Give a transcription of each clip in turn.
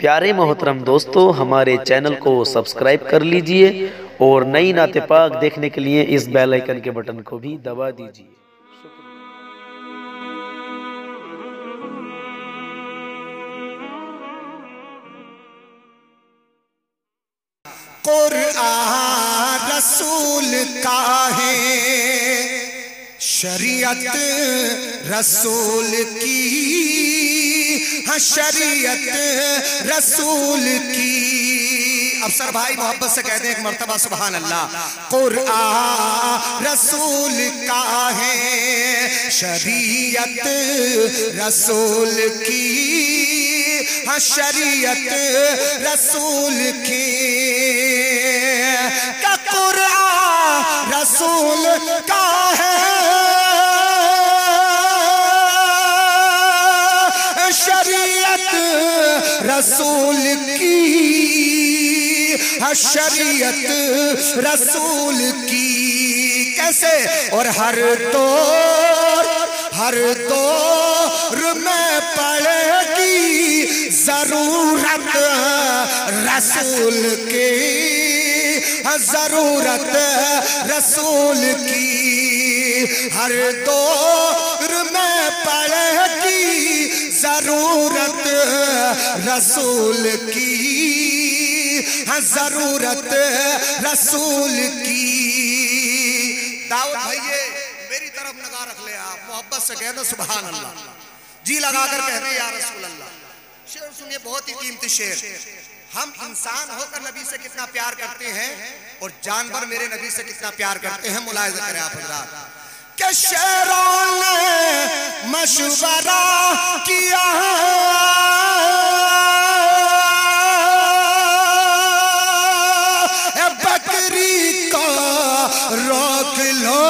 प्यारे मोहतरम दोस्तों, हमारे चैनल को सब्सक्राइब कर लीजिए और नई नाते पाक देखने के लिए इस बेल आइकन के बटन को भी दबा दीजिए। कुरआन रसूल का है, शरीयत रसूल की, हाँ शरीयत रसूल की। अफसर भाई मोहब्बत से कह दें एक मर्तबा सुभान अल्लाह। कुरआन रसूल का है, शरीयत रसूल की, हाँ शरीयत रसूल की। का कुरआन रसूल का है, शरीयत रसूल की, हाँ शरीयत रसूल की। कैसे? और हर दौर में पड़ेगी जरूरत रसूल की, जरूरत रसूल की। हर दौर में पड़ेगी जरूरत रसूल की, जरूरत रसूल की। दाऊद भैया मेरी तरफ निगाह रख ले, आप मोहब्बत से कह दो सुभान अल्लाह, जी लगाकर कह दे या रसूल अल्लाह। शेर सुनिए, बहुत ही कीमती शेर। हम इंसान होकर नबी से कितना प्यार करते हैं और जानवर मेरे नबी से कितना प्यार करते हैं, मुलाहिजा करें आप हज़रात। के शेरों ने मशवरा किया, बकरी को रोक लो,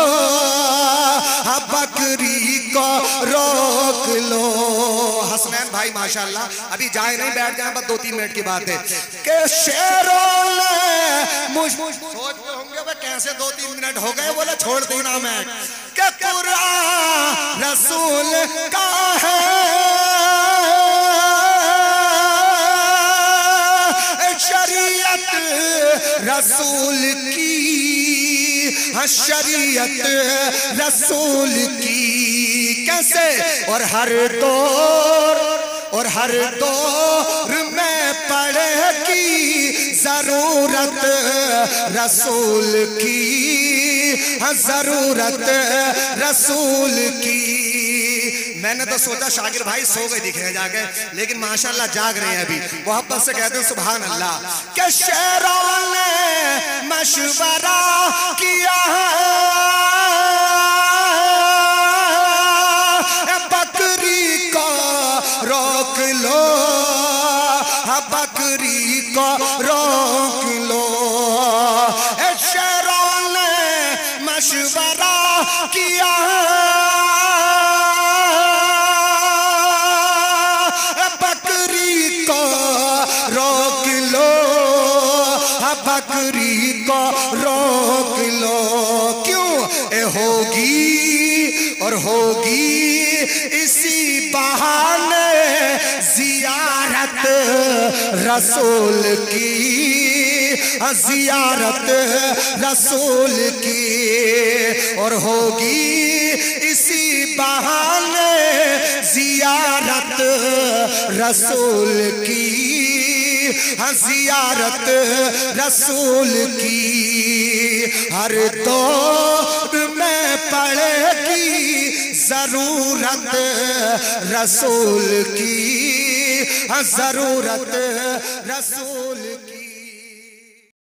बकरी को रोक लो। हसनैन भाई माशाल्लाह अभी जाए नहीं, बैठ जाए, बस 2-3 मिनट की बात है। के शेरों ने सोच रहे होंगे वह कैसे 2-3 मिनट हो गए, बोले छोड़ देना मैं। के कुरआन रसूल का है, शरीयत रसूल की, शरीयत रसूल की। कैसे? और हर दौर में पड़ेगी जरूरत रसूल की, जरूरत रसूल की। मैंने तो सोचा शागिर भाई सो गए दिख रहे जाके, लेकिन माशाल्लाह जाग रहे हैं अभी। मोहब्बत से कहते हैं सुभान अल्लाह। के शेरों ने मशवरा किया, बकरी को रोक लो, बकरी को रोक लो। शेरों ने मशवरा किया, बकरी को रोक लो, बकरी को रोक लो। क्यों? होगी इसी बहाने जियारत रसूल की, जियारत रसूल की। और होगी इसी बहाने जियारत रसूल की, जियारत रसूल की। हर दौर में पड़ेगी जरूरत रसूल की, जरूरत रसूल की।